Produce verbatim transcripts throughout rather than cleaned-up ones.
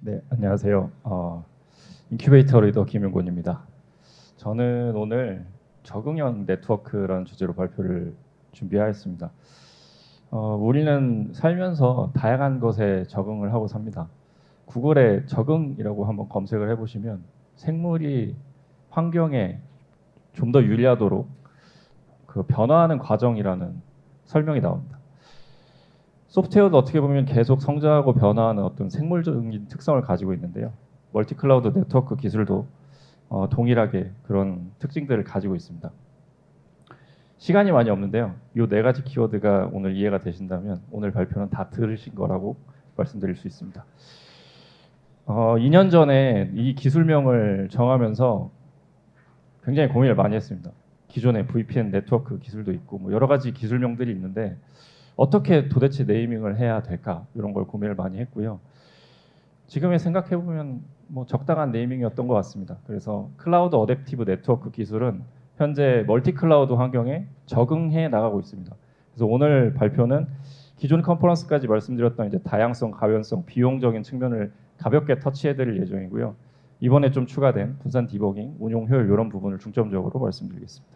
네, 안녕하세요. 어, 인큐베이터 리더 김윤곤입니다. 저는 오늘 적응형 네트워크라는 주제로 발표를 준비하였습니다. 어, 우리는 살면서 다양한 것에 적응을 하고 삽니다. 구글에 적응이라고 한번 검색을 해보시면 생물이 환경에 좀 더 유리하도록 그 변화하는 과정이라는 설명이 나옵니다. 소프트웨어도 어떻게 보면 계속 성장하고 변화하는 어떤 생물적인 특성을 가지고 있는데요. 멀티클라우드 네트워크 기술도 어, 동일하게 그런 특징들을 가지고 있습니다. 시간이 많이 없는데요. 이 네 가지 키워드가 오늘 이해가 되신다면 오늘 발표는 다 들으신 거라고 말씀드릴 수 있습니다. 어, 이 년 전에 이 기술명을 정하면서 굉장히 고민을 많이 했습니다. 기존의 브이피엔 네트워크 기술도 있고 뭐 여러 가지 기술명들이 있는데 어떻게 도대체 네이밍을 해야 될까 이런 걸 고민을 많이 했고요. 지금에 생각해 보면 뭐 적당한 네이밍이었던 것 같습니다. 그래서 클라우드 어댑티브 네트워크 기술은 현재 멀티 클라우드 환경에 적응해 나가고 있습니다. 그래서 오늘 발표는 기존 컨퍼런스까지 말씀드렸던 이제 다양성, 가변성, 비용적인 측면을 가볍게 터치해드릴 예정이고요. 이번에 좀 추가된 분산 디버깅, 운용 효율 이런 부분을 중점적으로 말씀드리겠습니다.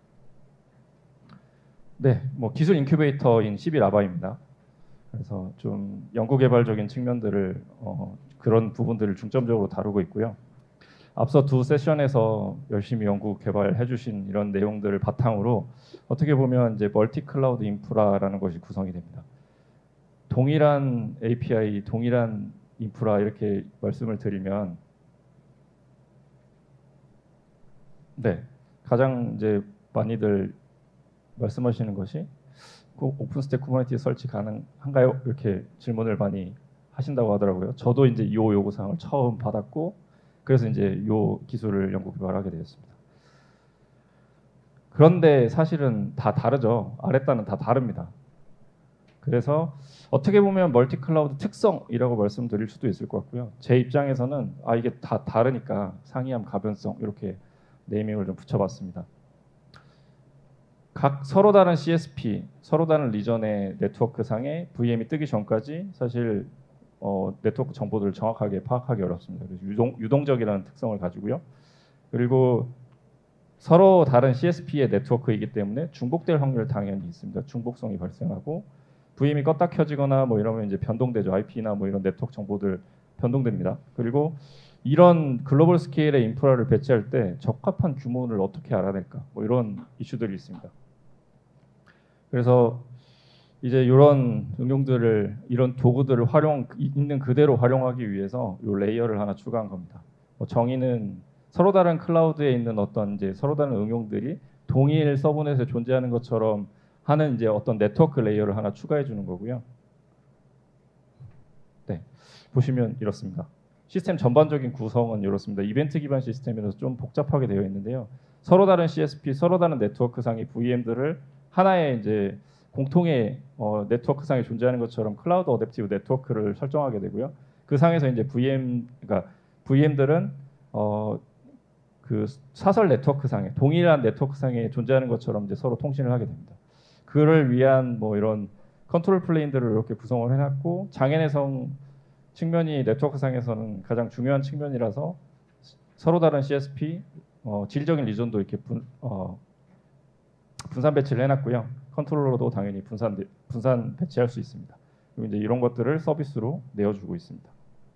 네, 뭐 기술 인큐베이터인 시비라바입니다. 그래서 좀 연구 개발적인 측면들을 어, 그런 부분들을 중점적으로 다루고 있고요. 앞서 두 세션에서 열심히 연구 개발해 주신 이런 내용들을 바탕으로 어떻게 보면 이제 멀티 클라우드 인프라라는 것이 구성이 됩니다. 동일한 에이피아이, 동일한 인프라 이렇게 말씀을 드리면 네, 가장 이제 많이들 말씀하시는 것이 꼭 오픈스택 쿠버네티스 설치 가능한가요? 이렇게 질문을 많이 하신다고 하더라고요. 저도 이제 이 요구사항을 처음 받았고 그래서 이제 이 기술을 연구 개발하게 되었습니다. 그런데 사실은 다 다르죠. 아랫단은 다 다릅니다. 그래서 어떻게 보면 멀티 클라우드 특성이라고 말씀드릴 수도 있을 것 같고요. 제 입장에서는 아 이게 다 다르니까 상이함, 가변성 이렇게 네이밍을 좀 붙여봤습니다. 각 서로 다른 씨에스피, 서로 다른 리전의 네트워크 상에 브이엠이 뜨기 전까지 사실 어, 네트워크 정보들을 정확하게 파악하기 어렵습니다. 그래서 유동, 유동적이라는 특성을 가지고요. 그리고 서로 다른 씨에스피의 네트워크이기 때문에 중복될 확률 당연히 있습니다. 중복성이 발생하고 브이엠이 껐다 켜지거나 뭐 이러면 이제 변동되죠. 아이피나 뭐 이런 네트워크 정보들 변동됩니다. 그리고 이런 글로벌 스케일의 인프라를 배치할 때 적합한 규모를 어떻게 알아낼까? 뭐 이런 이슈들이 있습니다. 그래서 이제 이런 응용들을 이런 도구들을 활용 있는 그대로 활용하기 위해서 이 레이어를 하나 추가한 겁니다. 뭐 정의는 서로 다른 클라우드에 있는 어떤 이제 서로 다른 응용들이 동일 서브넷에 존재하는 것처럼 하는 이제 어떤 네트워크 레이어를 하나 추가해 주는 거고요. 네, 보시면 이렇습니다. 시스템 전반적인 구성은 이렇습니다. 이벤트 기반 시스템이라서 좀 복잡하게 되어 있는데요. 서로 다른 씨에스피, 서로 다른 네트워크상의 브이엠들을 하나의 이제 공통의 어, 네트워크상에 존재하는 것처럼 클라우드 어댑티브 네트워크를 설정하게 되고요. 그 상에서 이제 브이엠, 그러니까 브이엠들은 어, 그 사설 네트워크상에 동일한 네트워크상에 존재하는 것처럼 이제 서로 통신을 하게 됩니다. 그를 위한 뭐 이런 컨트롤 플레인들을 이렇게 구성을 해놨고 장애내성 측면이 네트워크상에서는 가장 중요한 측면이라서 서로 다른 씨에스피, 어, 질적인 리전도 이렇게 분, 어, 분산 배치를 해놨고요. 컨트롤러도 당연히 분산 분산 배치할 수 있습니다. 그리고 이제 이런 것들을 서비스로 내어주고 있습니다.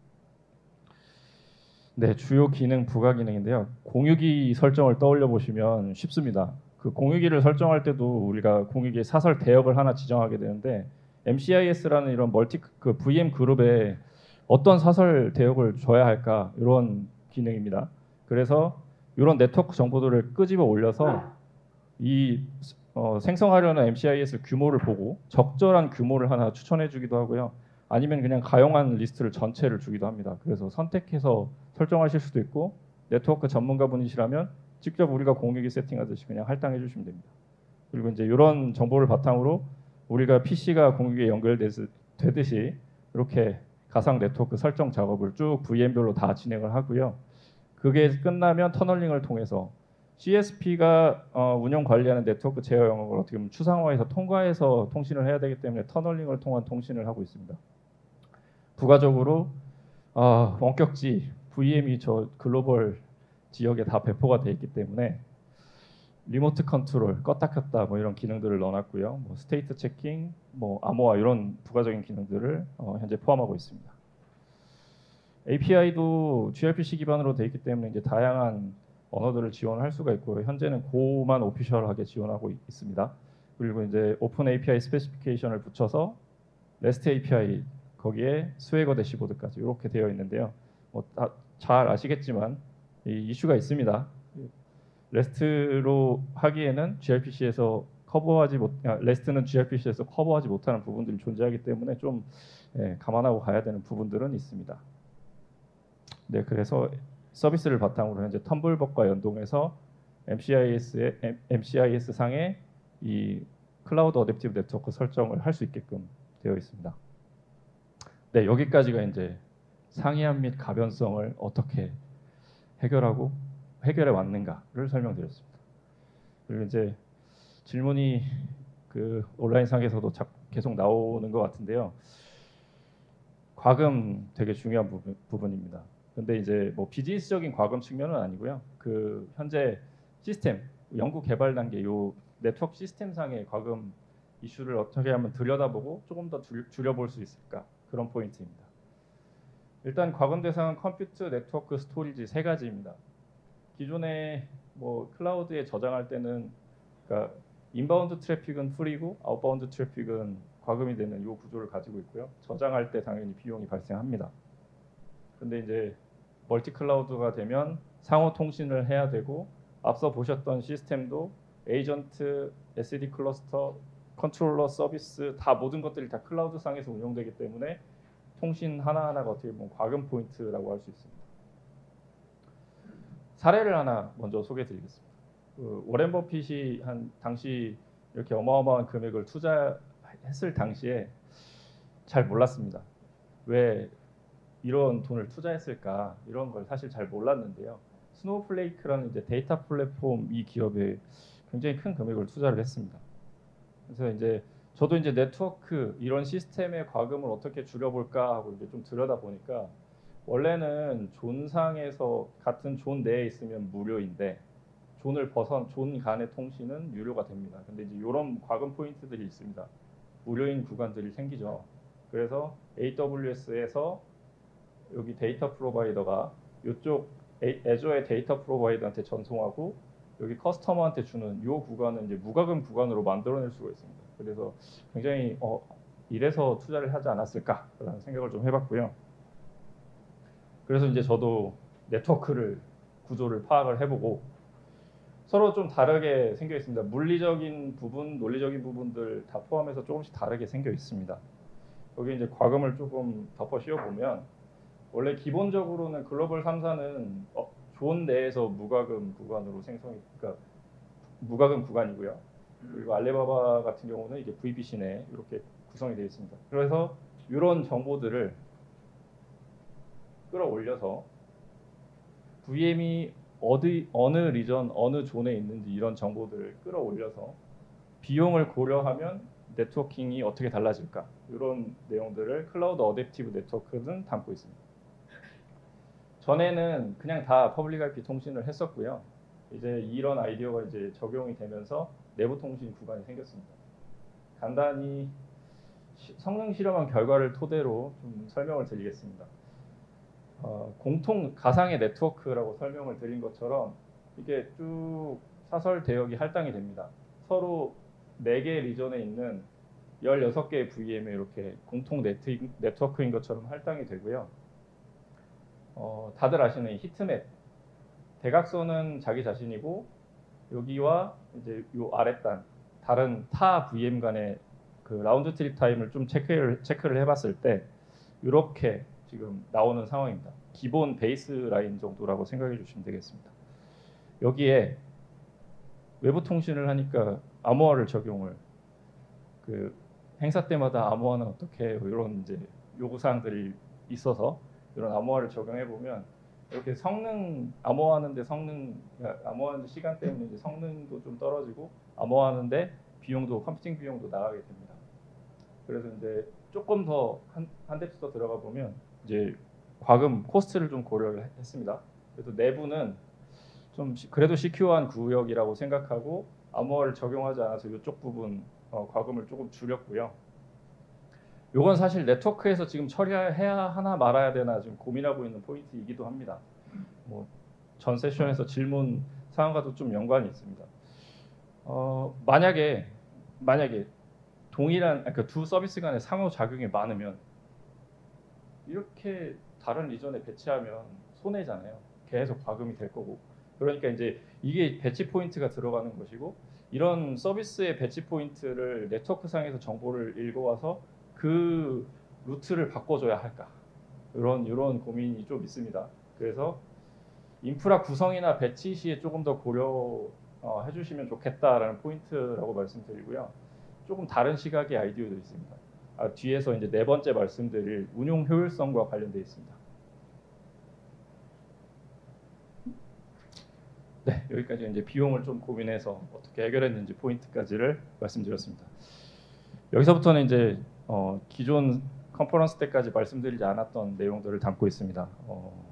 네, 주요 기능 부가 기능인데요. 공유기 설정을 떠올려 보시면 쉽습니다. 그 공유기를 설정할 때도 우리가 공유기 사설 대역을 하나 지정하게 되는데 엠시아이에스라는 이런 멀티 그 브이엠 그룹에 어떤 사설 대역을 줘야 할까 이런 기능입니다. 그래서 이런 네트워크 정보들을 끄집어 올려서 이 어, 생성하려는 엠시아이에스 규모를 보고 적절한 규모를 하나 추천해 주기도 하고요. 아니면 그냥 가용한 리스트를 전체를 주기도 합니다. 그래서 선택해서 설정하실 수도 있고 네트워크 전문가분이시라면 직접 우리가 공유기 세팅하듯이 그냥 할당해 주시면 됩니다. 그리고 이제 이런 정보를 바탕으로 우리가 피씨가 공유기에 연결되듯이 이렇게 가상 네트워크 설정 작업을 쭉 브이엠별로 다 진행을 하고요. 그게 끝나면 터널링을 통해서 씨에스피가 어, 운영 관리하는 네트워크 제어 영역을 어떻게 보면 추상화해서 통과해서 통신을 해야 되기 때문에 터널링을 통한 통신을 하고 있습니다. 부가적으로 아, 원격지 브이엠이 저 글로벌 지역에 다 배포가 돼 있기 때문에 리모트 컨트롤 껐다 켰다 뭐 이런 기능들을 넣어놨고요. 뭐 스테이트 체킹, 뭐 암호화 이런 부가적인 기능들을 어, 현재 포함하고 있습니다. 에이피아이도 지알피씨 기반으로 돼 있기 때문에 이제 다양한 언어들을 지원할 수가 있고 현재는 고만 오피셜하게 지원하고 있, 있습니다. 그리고 이제 오픈 에이피아이 스페시피케이션을 붙여서 레스트 에이피아이 거기에 스웨거 대시보드까지 이렇게 되어 있는데요. 뭐 잘 아시겠지만 이 이슈가 있습니다. 레스트로 하기에는 지알피씨에서 커버하지 못, 아, 레스트는 지알피씨에서 커버하지 못하는 부분들이 존재하기 때문에 좀 예, 감안하고 가야 되는 부분들은 있습니다. 네, 그래서 서비스를 바탕으로 현재 텀블벅과 연동해서 엠시아이에스의 엠시아이에스 상에 이 클라우드 어댑티브 네트워크 설정을 할 수 있게끔 되어 있습니다. 네, 여기까지가 이제 상이함 및 가변성을 어떻게 해결하고 해결해 왔는가를 설명드렸습니다. 그리고 이제 질문이 그 온라인상에서도 계속 나오는 것 같은데요. 과금 되게 중요한 부분, 부분입니다. 근데 이제 뭐 비즈니스적인 과금 측면은 아니고요. 그 현재 시스템 연구 개발 단계 요 네트워크 시스템상의 과금 이슈를 어떻게 하면 들여다보고 조금 더 줄, 줄여볼 수 있을까 그런 포인트입니다. 일단 과금 대상은 컴퓨터, 네트워크, 스토리지 세 가지입니다. 기존에 뭐 클라우드에 저장할 때는 그러니까 인바운드 트래픽은 프리고 아웃바운드 트래픽은 과금이 되는 이 구조를 가지고 있고요. 저장할 때 당연히 비용이 발생합니다. 근데 이제 멀티 클라우드가 되면 상호 통신을 해야 되고 앞서 보셨던 시스템도 에이전트, 에스디 클러스터, 컨트롤러 서비스 다 모든 것들이 다 클라우드 상에서 운영되기 때문에 통신 하나하나가 어떻게 보면 과금 포인트라고 할 수 있습니다. 사례를 하나 먼저 소개해드리겠습니다. 그 워렌 버핏이 한 당시 이렇게 어마어마한 금액을 투자했을 당시에 잘 몰랐습니다. 왜 이런 돈을 투자했을까 이런 걸 사실 잘 몰랐는데요. 스노우플레이크라는 이제 데이터 플랫폼 이 기업에 굉장히 큰 금액을 투자를 했습니다. 그래서 이제 저도 이제 네트워크 이런 시스템의 과금을 어떻게 줄여볼까 하고 이제 좀 들여다 보니까 원래는 존상에서 같은 존 내에 있으면 무료인데 존을 벗어 존 간의 통신은 유료가 됩니다. 근데 이제 이런 과금 포인트들이 있습니다. 무료인 구간들이 생기죠. 그래서 에이더블유에스에서 여기 데이터 프로바이더가 이쪽 애저의 데이터 프로바이더한테 전송하고 여기 커스터머한테 주는 이 구간은 이제 무과금 구간으로 만들어낼 수가 있습니다. 그래서 굉장히 어, 이래서 투자를 하지 않았을까라는 생각을 좀 해봤고요. 그래서 이제 저도 네트워크를 구조를 파악을 해보고 서로 좀 다르게 생겨 있습니다. 물리적인 부분, 논리적인 부분들 다 포함해서 조금씩 다르게 생겨 있습니다. 여기 이제 과금을 조금 덮어 씌워보면 원래 기본적으로는 글로벌 삼 사는 어, 존 내에서 무과금 구간으로 생성이, 그러니까 무과금 구간이고요. 그리고 알리바바 같은 경우는 이제 브이피씨 내 이렇게 구성이 되어 있습니다. 그래서 이런 정보들을 끌어올려서 브이엠이 어디 어느 리전 어느 존에 있는지 이런 정보들을 끌어올려서 비용을 고려하면 네트워킹이 어떻게 달라질까 이런 내용들을 클라우드 어댑티브 네트워크는 담고 있습니다. 전에는 그냥 다 퍼블릭 아이피 통신을 했었고요. 이제 이런 아이디어가 이제 적용이 되면서 내부 통신 구간이 생겼습니다. 간단히 시, 성능 실험한 결과를 토대로 좀 설명을 드리겠습니다. 어, 공통 가상의 네트워크라고 설명을 드린 것처럼 이게 쭉 사설 대역이 할당이 됩니다. 서로 네 개의 리전에 있는 열여섯 개의 브이엠에 이렇게 공통 네트, 네트워크인 것처럼 할당이 되고요. 어, 다들 아시는 이 히트맵, 대각선은 자기 자신이고 여기와 이제 요 아랫단 다른 타 브이엠 간의 그 라운드 트립 타임을 좀 체크를 체크를 해봤을 때 이렇게 지금 나오는 상황입니다. 기본 베이스 라인 정도라고 생각해 주시면 되겠습니다. 여기에 외부 통신을 하니까 암호화를 적용을 그 행사 때마다 암호화는 어떻게 해요? 이런 이제 요구 사항들이 있어서 이런 암호화를 적용해 보면 이렇게 성능 암호화하는데 성능 암호화하는 시간 때문에 이제 성능도 좀 떨어지고 암호화하는데 비용도 컴퓨팅 비용도 나가게 됩니다. 그래서 이제 조금 더 한 한 뎁스 더 들어가 보면 이제 과금 코스트를 좀 고려를 했습니다. 그래도 내부는 좀 시- 그래도 시큐어한 구역이라고 생각하고 암호화를 적용하지 않아서 이쪽 부분 어, 과금을 조금 줄였고요. 이건 사실 네트워크에서 지금 처리해야 하나 말아야 되나 지금 고민하고 있는 포인트이기도 합니다. 뭐 전 세션에서 질문 사항과도 좀 연관이 있습니다. 어, 만약에 만약에 동일한 그러니까 두 서비스 간의 상호 작용이 많으면 이렇게 다른 리전에 배치하면 손해잖아요. 계속 과금이 될 거고. 그러니까 이제 이게 배치 포인트가 들어가는 것이고 이런 서비스의 배치 포인트를 네트워크 상에서 정보를 읽어와서 그 루트를 바꿔줘야 할까? 이런 이런 고민이 좀 있습니다. 그래서 인프라 구성이나 배치 시에 조금 더 고려 어, 해주시면 좋겠다라는 포인트라고 말씀드리고요. 조금 다른 시각의 아이디어도 있습니다. 아, 뒤에서 이제 네 번째 말씀드릴 운용 효율성과 관련되어 있습니다. 네, 여기까지 이제 비용을 좀 고민해서 어떻게 해결했는지 포인트까지를 말씀드렸습니다. 여기서부터는 이제 어, 기존 컨퍼런스 때까지 말씀드리지 않았던 내용들을 담고 있습니다. 어,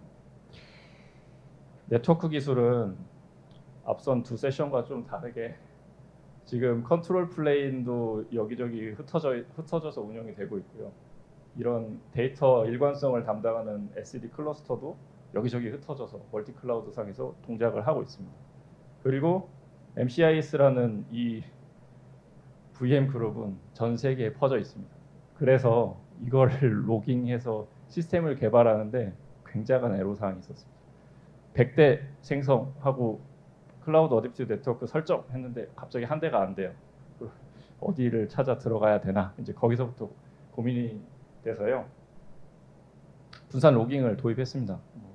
네트워크 기술은 앞선 두 세션과 좀 다르게 지금 컨트롤 플레인도 여기저기 흩어져, 흩어져서 운영이 되고 있고요. 이런 데이터 일관성을 담당하는 에스디 클러스터도 여기저기 흩어져서 멀티 클라우드 상에서 동작을 하고 있습니다. 그리고 엠시아이에스라는 이 브이엠 그룹은 전 세계에 퍼져 있습니다. 그래서 이거를 로깅해서 시스템을 개발하는데 굉장한 애로사항이 있었습니다. 백 대 생성하고 클라우드 어댑티브 네트워크 설정했는데 갑자기 한 대가 안 돼요. 어디를 찾아 들어가야 되나? 이제 거기서부터 고민이 돼서요. 분산 로깅을 도입했습니다.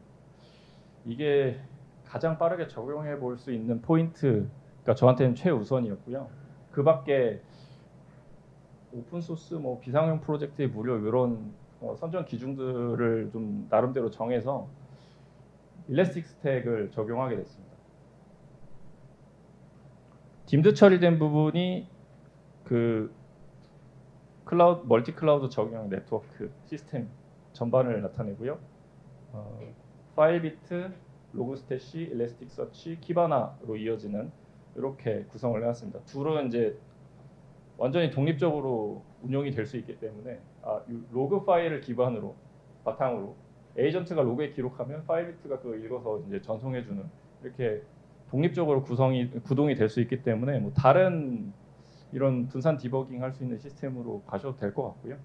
이게 가장 빠르게 적용해 볼 수 있는 포인트가 저한테는 최우선이었고요. 그 밖에 오픈 소스 뭐 비상용 프로젝트의 무료 이런 어, 선정 기준들을 좀 나름대로 정해서 일래스틱 스택을 적용하게 됐습니다. 딤드 처리된 부분이 그 클라우드 멀티 클라우드 적용 네트워크 시스템 전반을 나타내고요. 어, 파일 비트, 로그 스태시, 일래스틱 서치, 키바나로 이어지는 이렇게 구성을 해놨습니다. 둘은 이제 완전히 독립적으로 운용이 될 수 있기 때문에 아, 로그 파일을 기반으로 바탕으로 에이전트가 로그에 기록하면 파일 비트가 그걸 읽어서 이제 전송해주는 이렇게 독립적으로 구성이 구동이 될 수 있기 때문에 뭐 다른 이런 분산 디버깅 할 수 있는 시스템으로 가셔도 될 것 같고요.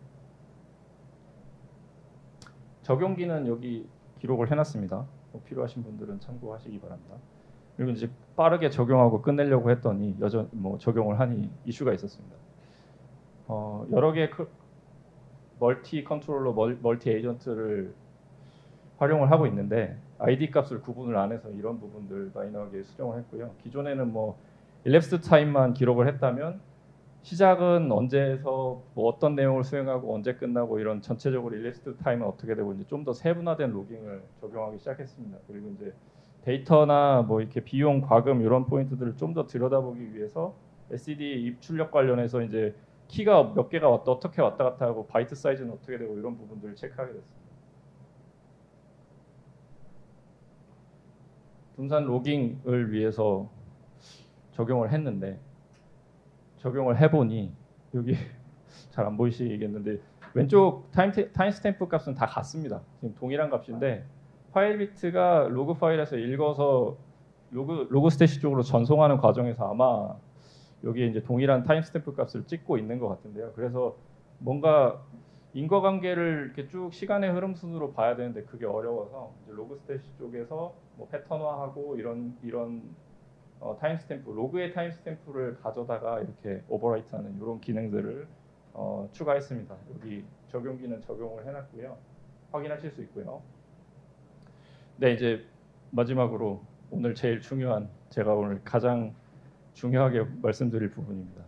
적용기는 여기 기록을 해놨습니다. 뭐 필요하신 분들은 참고하시기 바랍니다. 그리고 이제 빠르게 적용하고 끝내려고 했더니 여전 뭐 적용을 하니 이슈가 있었습니다. 어, 여러 개의 멀티 컨트롤러, 멀티 에이전트를 활용을 하고 있는데 아이디 값을 구분을 안 해서 이런 부분들 마이너하게 수정을 했고요. 기존에는 뭐 일랩스 타임만 기록을 했다면 시작은 언제에서 뭐 어떤 내용을 수행하고 언제 끝나고 이런 전체적으로 일랩스 타임은 어떻게 되고 이제 좀 더 세분화된 로깅을 적용하기 시작했습니다. 그리고 이제 데이터나 뭐 이렇게 비용, 과금 이런 포인트들을 좀 더 들여다보기 위해서 에스디 입출력 관련해서 이제 키가 몇 개가 왔다 어떻게 왔다 갔다 하고 바이트 사이즈는 어떻게 되고 이런 부분들을 체크하게 됐습니다. 분산 로깅을 위해서 적용을 했는데 적용을 해보니 여기 잘 안 보이시겠는데 왼쪽 타임, 타임 스탬프 값은 다 같습니다. 지금 동일한 값인데 파일 비트가 로그 파일에서 읽어서 로그, 로그 스태시 쪽으로 전송하는 과정에서 아마 여기에 이제 동일한 타임 스탬프 값을 찍고 있는 것 같은데요. 그래서 뭔가 인과관계를 이렇게 쭉 시간의 흐름 순으로 봐야 되는데 그게 어려워서 이제 로그 스태시 쪽에서 뭐 패턴화하고 이런 이런 어, 타임스탬프, 로그의 타임스탬프를 가져다가 이렇게 오버라이트하는 이런 기능들을 어, 추가했습니다. 여기 적용기는 적용을 해놨고요. 확인하실 수 있고요. 네, 이제 마지막으로 오늘 제일 중요한 제가 오늘 가장 중요하게 말씀드릴 부분입니다.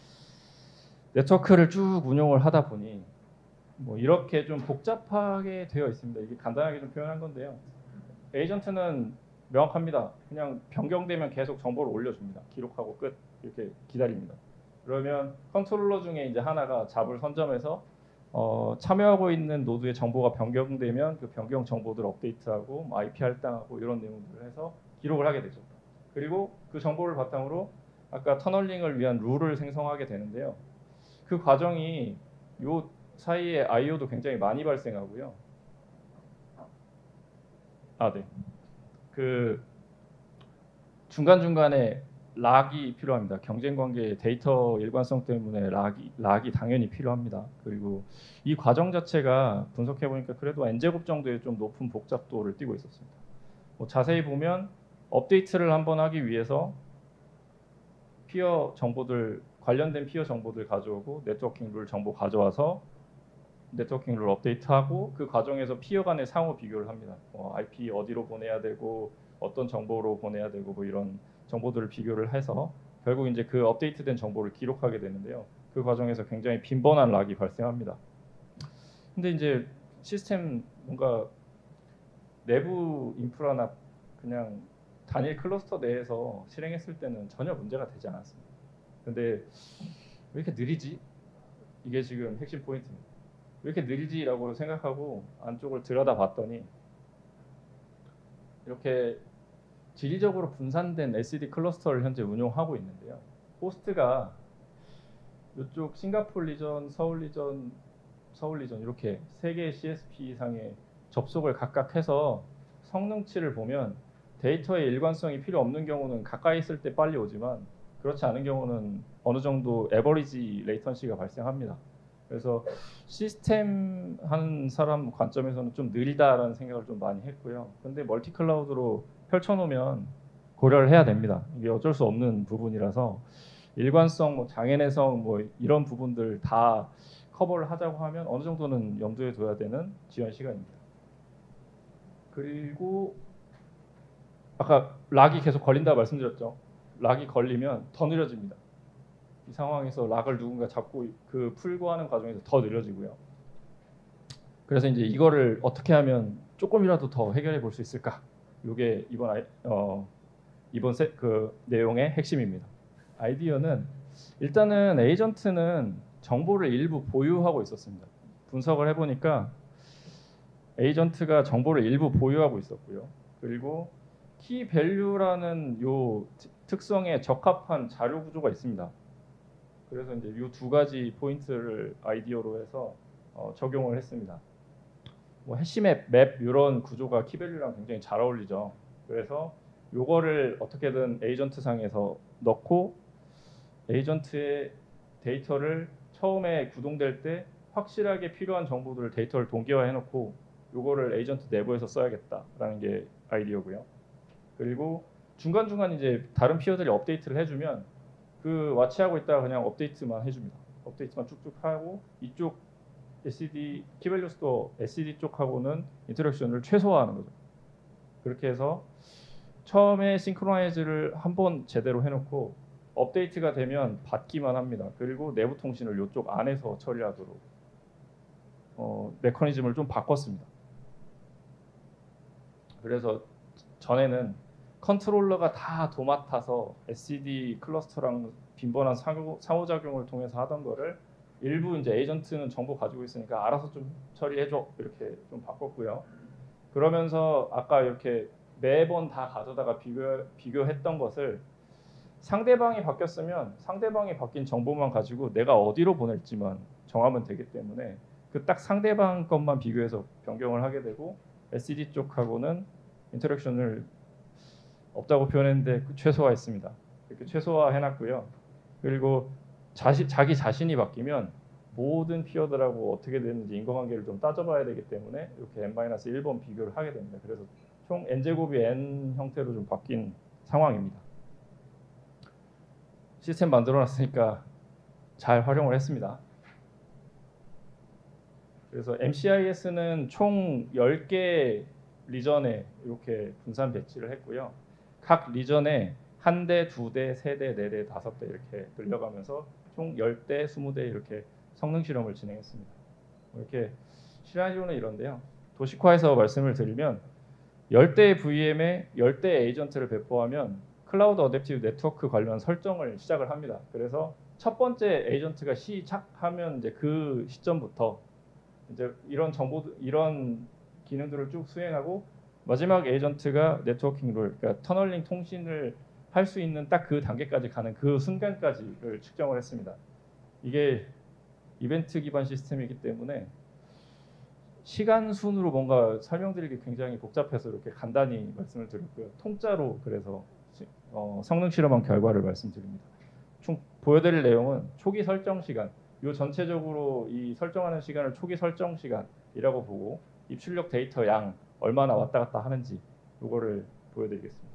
네트워크를 쭉 운용을 하다 보니 뭐 이렇게 좀 복잡하게 되어 있습니다. 이게 간단하게 좀 표현한 건데요. 에이전트는 명확합니다. 그냥 변경되면 계속 정보를 올려줍니다. 기록하고 끝 이렇게 기다립니다. 그러면 컨트롤러 중에 이제 하나가 잡을 선점해서 어, 참여하고 있는 노드의 정보가 변경되면 그 변경 정보들 업데이트하고 뭐 아이피 할당하고 이런 내용들을 해서 기록을 하게 되죠. 그리고 그 정보를 바탕으로 아까 터널링을 위한 룰을 생성하게 되는데요. 그 과정이 요 사이에 아이오도 굉장히 많이 발생하고요. 아, 네. 그 중간중간에 락이 필요합니다. 경쟁 관계의 데이터 일관성 때문에 락이, 락이 당연히 필요합니다. 그리고 이 과정 자체가 분석해 보니까 그래도 n제곱 정도의 좀 높은 복잡도를 띠고 있었습니다. 뭐 자세히 보면 업데이트를 한번 하기 위해서 피어 정보들, 관련된 피어 정보들 가져오고 네트워킹 룰 정보 가져와서 네트워킹 룰 업데이트하고 그 과정에서 피어 간의 상호 비교를 합니다. 뭐 아이피 어디로 보내야 되고 어떤 정보로 보내야 되고 뭐 이런 정보들을 비교를 해서 결국 이제 그 업데이트된 정보를 기록하게 되는데요. 그 과정에서 굉장히 빈번한 락이 발생합니다. 근데 이제 시스템 뭔가 내부 인프라나 그냥 단일 클러스터 내에서 실행했을 때는 전혀 문제가 되지 않았습니다. 근데 왜 이렇게 느리지? 이게 지금 핵심 포인트입니다. 왜 이렇게 느리지라고 생각하고 안쪽을 들여다봤더니 이렇게 지리적으로 분산된 에스디 클러스터를 현재 운용하고 있는데요. 호스트가 이쪽 싱가포르 리전, 서울 리전, 서울 리전 이렇게 세 개의 씨에스피 이상의 접속을 각각 해서 성능치를 보면 데이터의 일관성이 필요 없는 경우는 가까이 있을 때 빨리 오지만 그렇지 않은 경우는 어느 정도 에버리지 레이턴시가 발생합니다. 그래서 시스템 하는 사람 관점에서는 좀 느리다라는 생각을 좀 많이 했고요. 근데 멀티 클라우드로 펼쳐놓으면 고려를 해야 됩니다. 이게 어쩔 수 없는 부분이라서 일관성, 뭐 장애내성 뭐 이런 부분들 다 커버를 하자고 하면 어느 정도는 염두에 둬야 되는 지연 시간입니다. 그리고 아까 락이 계속 걸린다 말씀드렸죠. 락이 걸리면 더 느려집니다. 이 상황에서 락을 누군가 잡고 그 풀고 하는 과정에서 더 느려지고요. 그래서 이제 이거를 어떻게 하면 조금이라도 더 해결해 볼 수 있을까? 이게 이번 아이, 어, 이번 세, 그 내용의 핵심입니다. 아이디어는 일단은 에이전트는 정보를 일부 보유하고 있었습니다. 분석을 해보니까 에이전트가 정보를 일부 보유하고 있었고요. 그리고 키 밸류라는 요 특성에 적합한 자료 구조가 있습니다. 그래서 이제 이 두 가지 포인트를 아이디어로 해서 어, 적용을 했습니다. 뭐 해시맵, 맵 이런 구조가 키밸류랑 굉장히 잘 어울리죠. 그래서 요거를 어떻게든 에이전트 상에서 넣고 에이전트의 데이터를 처음에 구동될 때 확실하게 필요한 정보들을 데이터를 동기화해 놓고 요거를 에이전트 내부에서 써야겠다라는 게 아이디어고요. 그리고 중간중간 이제 다른 피어들이 업데이트를 해주면 그 와치하고 있다가 그냥 업데이트만 해줍니다. 업데이트만 쭉쭉 하고 이쪽 에스디 키밸류 스토어 에스디 쪽하고는 인터랙션을 최소화하는 거죠. 그렇게 해서 처음에 싱크로나이즈를 한번 제대로 해놓고 업데이트가 되면 받기만 합니다. 그리고 내부 통신을 이쪽 안에서 처리하도록 어, 메커니즘을 좀 바꿨습니다. 그래서 전에는 컨트롤러가 다 도맡아서 에스디 클러스터랑 빈번한 상호, 상호작용을 통해서 하던 거를 일부 이제 에이전트는 정보 가지고 있으니까 알아서 좀 처리해줘 이렇게 좀 바꿨고요. 그러면서 아까 이렇게 매번 다 가져다가 비교, 비교했던 것을 상대방이 바뀌었으면 상대방이 바뀐 정보만 가지고 내가 어디로 보낼지만 정하면 되기 때문에 그 딱 상대방 것만 비교해서 변경을 하게 되고 에스디 쪽하고는 인터랙션을 없다고 표현했는데 최소화했습니다. 이렇게 최소화해놨고요. 그리고 자시, 자기 자신이 바뀌면 모든 피어들하고 어떻게 되는지 인과관계를 좀 따져봐야 되기 때문에 이렇게 엔 마이너스 일 번 비교를 하게 됩니다. 그래서 총 n제곱이 n 형태로 좀 바뀐 상황입니다. 시스템 만들어놨으니까 잘 활용을 했습니다. 그래서 엠시아이에스는 총 열 개 리전에 이렇게 분산 배치를 했고요. 각 리전에 한 대, 두 대, 세 대, 네 대, 다섯 대 이렇게 늘려가면서 총 십 대, 이십 대 이렇게 성능 실험을 진행했습니다. 이렇게 실화이론은 이런데요. 도식화해서 말씀을 드리면 십 대의 브이엠에 십 대의 에이전트를 배포하면 클라우드 어댑티브 네트워크 관련 설정을 시작을 합니다. 그래서 첫 번째 에이전트가 시작하면 이제 그 시점부터 이제 이런 정보 이런 기능들을 쭉 수행하고 마지막 에이전트가 네트워킹 룰, 그러니까 터널링 통신을 할 수 있는 딱 그 단계까지 가는 그 순간까지를 측정을 했습니다. 이게 이벤트 기반 시스템이기 때문에 시간 순으로 뭔가 설명드리기 굉장히 복잡해서 이렇게 간단히 말씀을 드렸고요. 통짜로 그래서 어, 성능 실험한 결과를 말씀드립니다. 총 보여드릴 내용은 초기 설정 시간, 이 전체적으로 이 설정하는 시간을 초기 설정 시간이라고 보고 입출력 데이터 양 얼마나 왔다 갔다 하는지 이거를 보여드리겠습니다.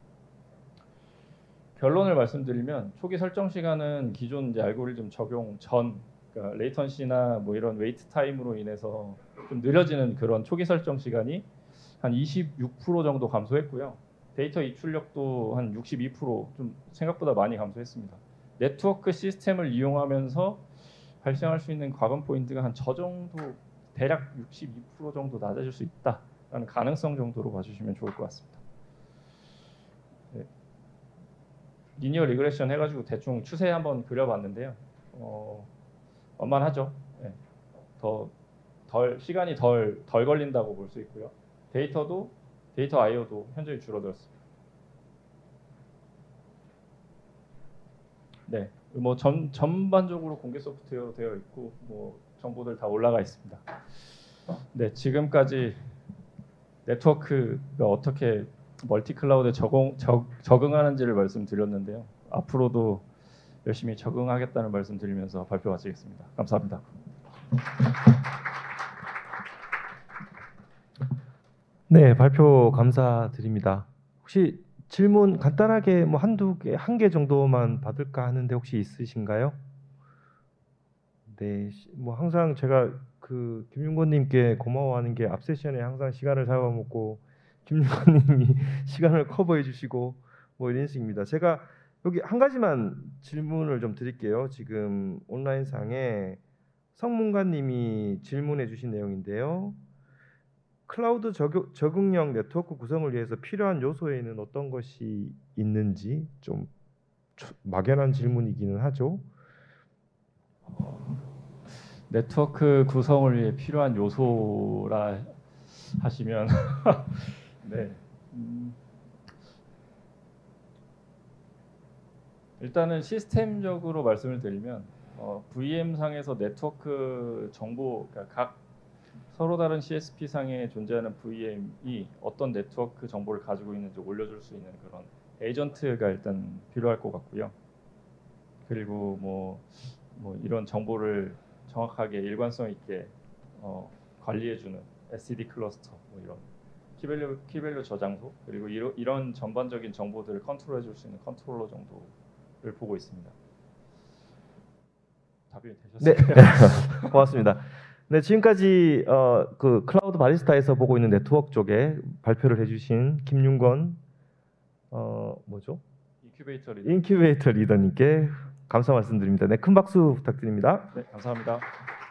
결론을 말씀드리면 초기 설정 시간은 기존 이제 알고리즘 적용 전 그러니까 레이턴시나 뭐 이런 웨이트 타임으로 인해서 좀 느려지는 그런 초기 설정 시간이 한 이십육 퍼센트 정도 감소했고요. 데이터 입출력도 한 육십이 퍼센트 좀 생각보다 많이 감소했습니다. 네트워크 시스템을 이용하면서 발생할 수 있는 과금 포인트가 한 저 정도 대략 육십이 퍼센트 정도 낮아질 수 있다라는 가능성 정도로 봐주시면 좋을 것 같습니다. 네. 리니어 리그레션 해가지고 대충 추세 한번 그려봤는데요. 어, 원만하죠. 네. 더 덜 시간이 덜 덜 걸린다고 볼 수 있고요. 데이터도 데이터 아이오도 현저히 줄어들었습니다. 네, 뭐 전 전반적으로 공개 소프트웨어로 되어 있고 뭐 정보들 다 올라가 있습니다. 네, 지금까지 네트워크가 어떻게 멀티 클라우드에 적응 적, 적응하는지를 말씀드렸는데요. 앞으로도 열심히 적응하겠다는 말씀드리면서 발표 마치겠습니다. 감사합니다. 네, 발표 감사드립니다. 혹시 질문 간단하게 뭐 한두 개, 한 개 정도만 받을까 하는데 혹시 있으신가요? 네, 뭐 항상 제가 그 김윤건님께 고마워하는 게 앞 세션에 항상 시간을 잡아먹고 김윤건님이 시간을 커버해 주시고 뭐 이런 식입니다. 제가 여기 한 가지만 질문을 좀 드릴게요. 지금 온라인상에 성문관님이 질문해 주신 내용인데요. 클라우드 적용, 적응형 네트워크 구성을 위해서 필요한 요소에는 어떤 것이 있는지 좀 막연한 질문이기는 하죠. 네트워크 구성을 위해 필요한 요소라 하시면 네. 음, 일단은 시스템적으로 말씀을 드리면 어, 브이엠 상에서 네트워크 정보 그러니까 각 서로 다른 씨에스피 상에 존재하는 브이엠이 어떤 네트워크 정보를 가지고 있는지 올려줄 수 있는 그런 에이전트가 일단 필요할 것 같고요. 그리고 뭐, 뭐 이런 정보를 정확하게 일관성 있게 어, 관리해주는 에스티디 클러스터 뭐 이런 키밸류, 키밸류 저장소 그리고 이러, 이런 전반적인 정보들을 컨트롤해줄 수 있는 컨트롤러 정도를 보고 있습니다. 답이 되셨을까요? 네, 고맙습니다. 네, 지금까지 어, 그 클라우드 바리스타에서 보고 있는 네트워크 쪽에 발표를 해주신 김윤건 어, 뭐죠? 인큐베이터 리더. 인큐베이터 리더님께 감사 말씀드립니다. 네, 큰 박수 부탁드립니다. 네, 감사합니다.